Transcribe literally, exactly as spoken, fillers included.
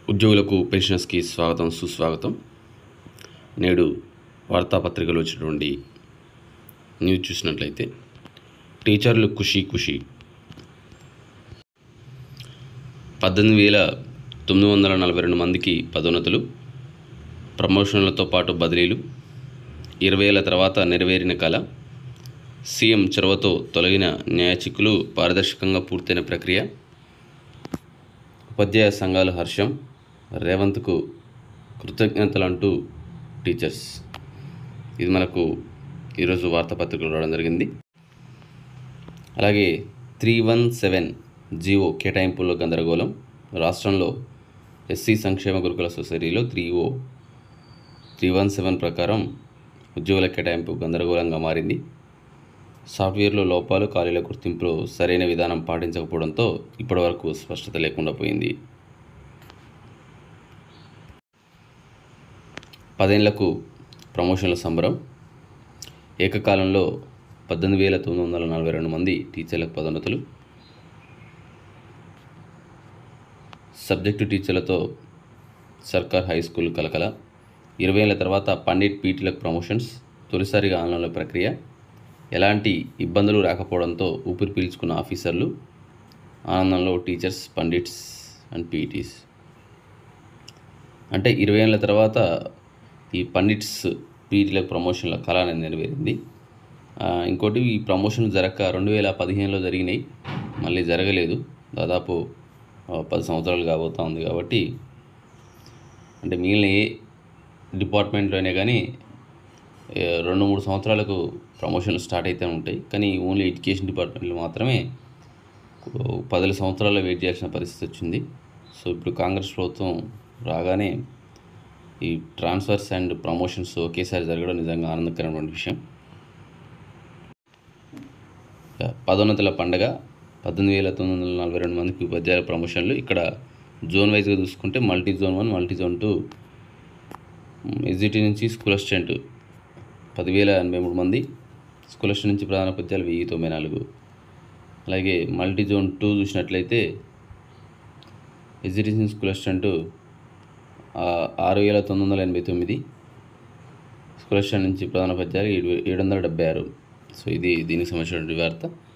ఉద్యోగులకు పెన్షనర్స్కి స్వాగతం సుస్వాగతం. నేడు వార్తాపత్రికలో వచ్చినటువంటి న్యూస్ చూసినట్లయితే టీచర్లు ఖుషీ ఖుషీ పద్దెనిమిది వేల తొమ్మిది వందల నలభై రెండు మందికి పదోన్నతులు, ప్రమోషన్లతో పాటు బదిలీలు, ఇరవై ఏళ్ల తర్వాత నెరవేరిన కళ, సీఎం చొరవతో తొలగిన న్యాయ చిక్కులు, పారదర్శకంగా పూర్తయిన ప్రక్రియ, ఉపాధ్యాయ సంఘాల హర్షం, రేవంత్కు కృతజ్ఞతలు అంటూ టీచర్స్. ఇది మనకు ఈరోజు వార్తాపత్రికలో రావడం జరిగింది. అలాగే త్రీ వన్ సెవెన్ జీవో కేటాయింపుల్లో గందరగోళం. రాష్ట్రంలో ఎస్సీ సంక్షేమ గురుకుల సొసైటీలో three o three one seven ప్రకారం ఉద్యోగుల కేటాయింపు గందరగోళంగా మారింది. సాఫ్ట్వేర్లో లోపాలు, ఖాళీల గుర్తింపులో సరైన విధానం పాటించకపోవడంతో ఇప్పటివరకు స్పష్టత లేకుండా పోయింది. పదేళ్లకు ప్రమోషన్ల సంబరం. ఏకకాలంలో పద్దెనిమిది వేల తొమ్మిది వందల నలభై రెండు మంది టీచర్లకు పదోన్నతులు. సబ్జెక్టు టీచర్లతో సర్కార్ హై స్కూల్ కలకల. ఇరవై ఏళ్ల తర్వాత పండిట్ పీటీలకు ప్రమోషన్స్. తొలిసారిగా ఆన్లైన్లో ప్రక్రియ. ఎలాంటి ఇబ్బందులు రాకపోవడంతో ఊపిరి పీల్చుకున్న ఆఫీసర్లు. ఆనందంలో టీచర్స్, పండిట్స్ అండ్ పీటీస్. అంటే ఇరవై ఏళ్ళ తర్వాత ఈ పండిట్స్ పీటీలకు ప్రమోషన్ల కళ అనేది నెరవేరింది. ఇంకోటి, ఈ ప్రమోషన్ జరగక రెండు వేల పదిహేనులో జరిగినాయి, మళ్ళీ జరగలేదు. దాదాపు పది సంవత్సరాలు కాబోతూ ఉంది. కాబట్టి అంటే మిగిలిన ఏ డిపార్ట్మెంట్లోనే కానీ రెండు మూడు సంవత్సరాలకు ప్రమోషన్లు స్టార్ట్ అయితే ఉంటాయి. కానీ ఓన్లీ ఎడ్యుకేషన్ డిపార్ట్మెంట్లో మాత్రమే పది సంవత్సరాలు వెయిట్ చేయాల్సిన పరిస్థితి వచ్చింది. సో ఇప్పుడు కాంగ్రెస్ ప్రభుత్వం రాగానే ఈ ట్రాన్స్ఫర్స్ అండ్ ప్రమోషన్స్ ఒకేసారి జరగడం నిజంగా ఆనందకరమైన విషయం. పదోన్నతుల పండగ. పద్దెనిమిది వేల తొమ్మిది వందల నలభై రెండు మందికి ఉపాధ్యాయుల ప్రమోషన్లు. ఇక్కడ జోన్ వైజ్గా చూసుకుంటే multi zone one, multi zone two, SGT నుంచి స్కూల్ అసిస్టెంట్ పదివేల ఎనభై మూడు మంది, స్కూల్ అసిస్టెంట్ నుంచి ప్రధాన ఉపాధ్యాయులు వెయ్యి తొంభై నాలుగు. అలాగే మల్టీ జోన్ టూ చూసినట్లయితే ఎస్జిటి నుంచి స్కూల్ అసిస్టెంట్ ఆరు వేల తొమ్మిది వందల ఎనభై తొమ్మిది, స్కూల్ అసిస్టెంట్ నుంచి ప్రధాన ఉపాధ్యాయులు ఏడు ఏడు వందల డెబ్బై ఆరు. సో ఇది దీనికి సంబంధించినటువంటి వార్త.